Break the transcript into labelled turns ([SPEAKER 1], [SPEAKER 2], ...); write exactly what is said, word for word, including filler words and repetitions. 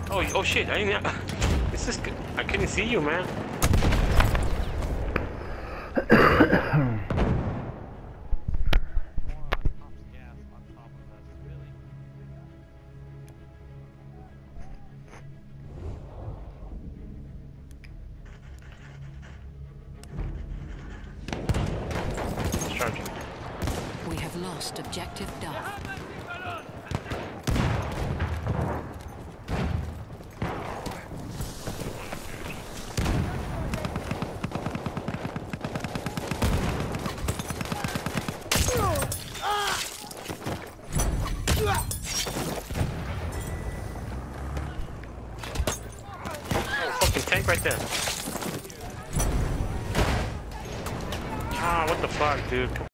[SPEAKER 1] Oh, oh shit! I didn't. This is. I couldn't see you, man. Charging.
[SPEAKER 2] We have lost objective Duff.
[SPEAKER 1] Fucking tank right there. Ah, what the fuck, dude?